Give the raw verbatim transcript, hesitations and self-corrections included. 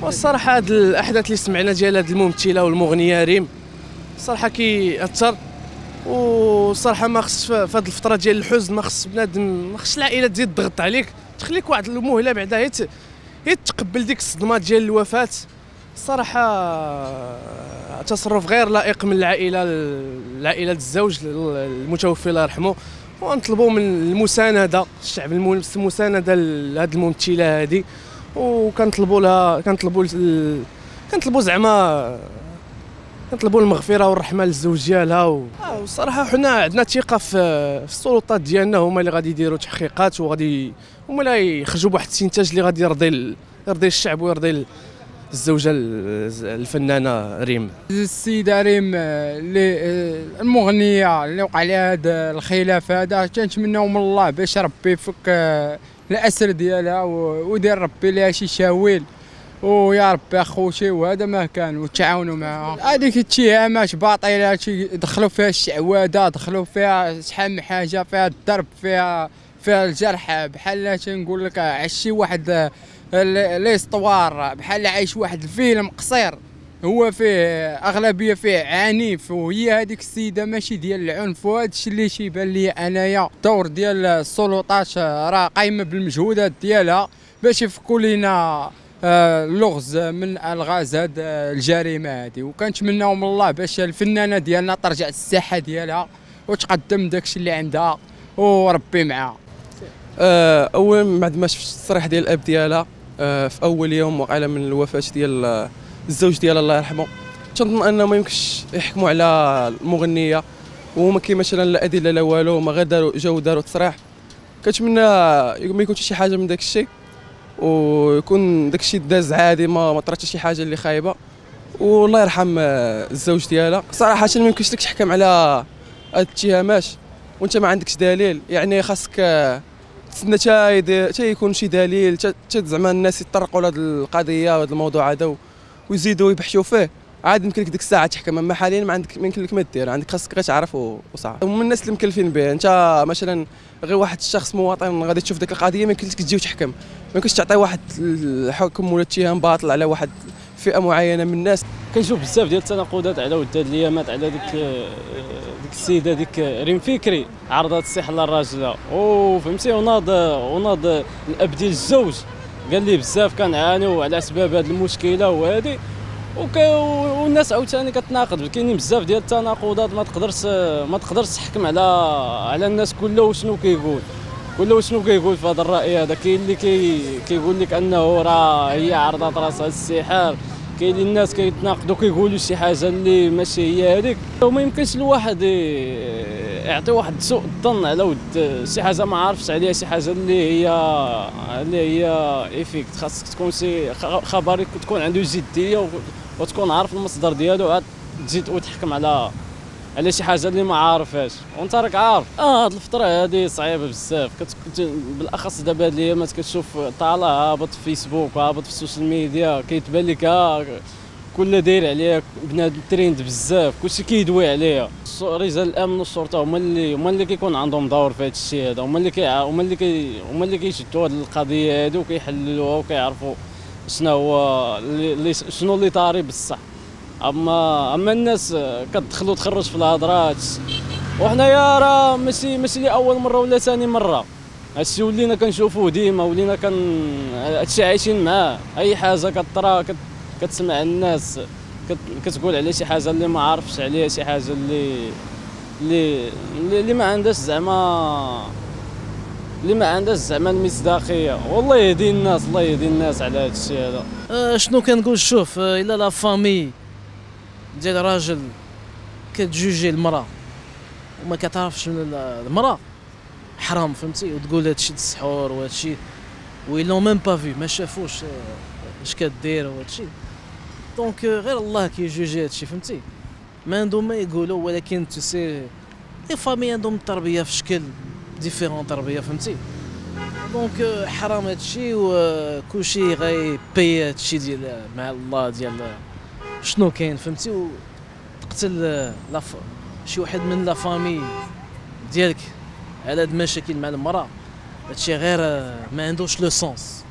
والصراحه هاد الاحداث اللي سمعنا ديال هاد الممثله والمغنيه ريم الصراحه كيأثر. والصراحه ما خص في هاد الفتره ديال الحزن ما خص بنادم ما خصش العائله تزيد تضغط عليك، تخليك واحد المهله بعدا هي هي تقبل ديك الصدمه ديال الوفاه. الصراحه تصرف غير لائق من العائله العائله الزوج المتوفي الله يرحمه، ونطلبوا من المسانده الشعب المسانده لهاد الممثله هذه، وكنطلبوا لها كنطلبوا كنطلبوا زعما كنطلبوا المغفره والرحمه للزوج ديالها. والصراحه حنا عندنا ثقه في السلطات ديالنا، هما اللي غادي يديروا تحقيقات وغادي هما اللي يخرجوا بواحد الاستنتاج اللي غادي يرضي يرضي الشعب ويرضي الزوجه الفنانه ريم. السيده ريم اللي المغنيه اللي وقع لها هذا الخلاف هذا، كنتمناو من الله باش ربي يفك الاسر ديالها ويدير ربي لها شي شاويل، ويا ربي اخوتي وهذا ما كان وتعاونوا معها. هذيك الاتهامات باطله دخلوا فيها الشعوذه، دخلوا فيها شحال من حاجه، فيها الضرب، فيها فيها الجرح، بحال تنقول لك عايش شي واحد ليستوار، بحال عايش واحد الفيلم قصير هو فيه اغلبيه فيه عنيف، وهي هذيك السيده ماشي ديال العنف. وهذا الشيء اللي تيبان لي انايا الدور ديال السلطات راه قايمه بالمجهودات ديالها باش يفكوا لينا اللغز من الغاز هاد الجريمه هذه. وكنتمناو من الله باش الفنانه ديالنا ترجع للساحه ديالها وتقدم داكشي اللي عندها وربي معاها. اول بعد ما شفت التصريح ديال الاب ديالها في اول يوم وقع من الوفاه ديال الزوج ديالها الله يرحمه، تنظن انه ما يمكنش يحكموا على المغنيه وما كاين مثلا لا ادله لا والو، ما غير داروا جاو داروا تصريح. كنتمنى ما يكونش شي حاجه من داك الشيء، ويكون داك الشيء داز عادي، ما ما طرات شي حاجه اللي خايبه، والله يرحم الزوج ديالها. صراحه ما يمكنش لك تحكم على هاد الاتهامات وانت ما عندكش دليل، يعني خاصك تسنى حتى يكون شي دليل، حتى زعما الناس يتطرقوا لهاد القضيه وهذا الموضوع هذا ويزيدوا يبحثوا فيه، عاد يمكن لك ديك الساعه تحكم. اما حاليا ما عندك ما يمكن لك ما دير، عندك خاصك غير تعرف وصافي. هما الناس اللي مكلفين به، انت مثلا غير واحد الشخص مواطن غادي تشوف ديك القضيه ما يمكن لك تجي وتحكم، ما يمكنش تعطي واحد الحكم ولا اتهام باطل على واحد فئه معينه من الناس. كنشوف بزاف ديال التناقضات على ود هاد الايامات على ديك ديك السيده ديك ريم فكري عرضت السلاح للراجله، وفهمتي وناض وناض الاب ديال الزوج قال لي بزاف كنعانيو على اسباب هذه المشكله وهذه، والناس عاوتاني كتناقض. كاينين بزاف ديال التناقضات، ما تقدرش ما تقدرش تحكم على على الناس كله وشنو كيقول كله وشنو كيقول في هذا الراي هذا. كاين اللي كي كيقول لك انه راه هي عرضت راسها للسحار، كاين الناس كيتناقضوا كيقولوا شي حاجه اللي ماشي هي هذيك. وما يمكنش الواحد يعطي واحد سوء الظن على ود شي حاجه ما عارفش عليها، شي حاجه اللي هي اللي هي ايفيكت. خاصك تكون شي خبر تكون عنده جديه وتكون عارف المصدر ديالو، عاد تزيد وتحكم على على شي حاجه اللي ما عارفهاش وانت راك عارف. اه هاد الفتره هادي صعيبه بزاف، بالاخص دابا هاد الايامات كتشوف طالع هابط في فيسبوك وهابط في السوشيال ميديا، كيتبان لك ها كل داير عليها بنادم تريند بزاف، كلشي كيدوي عليها. رجال الامن والشرطه هما اللي هما اللي كيكون عندهم دور في هاد الشيء هذا، هما اللي كي هما اللي كي هما اللي كيشدوا هاد القضيه هادي وكيحللوها وكيعرفوا شنو هو اللي شنو اللي طاري بصح. اما اما الناس كتدخل وتخرج في الهضرات، وحنايا راه ماشي ماشي لاول مره ولا ثاني مره، هادشي ولينا كنشوفوه ديما، ولينا كن هادشي عايشين معاه. اي حاجه كطرا كت... كتسمع الناس كت... كتقول على شي حاجه اللي ما عارفش عليها، شي حاجه اللي اللي اللي ما عندهاش زعما اللي ما عندهاش زعما المصداقيه. والله يهدي الناس، الله يهدي الناس على هذا الشيء هذا. أه شنو كنقول؟ شوف أه الا لا فامي ديال راجل كتجوجي المراه وما كتعرفش المراه حرام، فهمتي، وتقول هادشي السحور وهادشي ويلو ميم با في ما شافوش اش كدير وهادشي، دونك غير الله كيجوجي هادشي، فهمتي. ما عندهم ما يقولوا، ولكن تو سي لي فامي عندهم التربيه في شكل ديفيرون تربيه، فهمتي. دونك حرام هادشي وكلشي غيبي هادشي ديال مع الله ديال شنو كاين، فهمتي. وتقتل لاف شي واحد من لا فامي ديالك على هاد المشاكل مع المراه، هادشي غير ما عندوش لو سونس.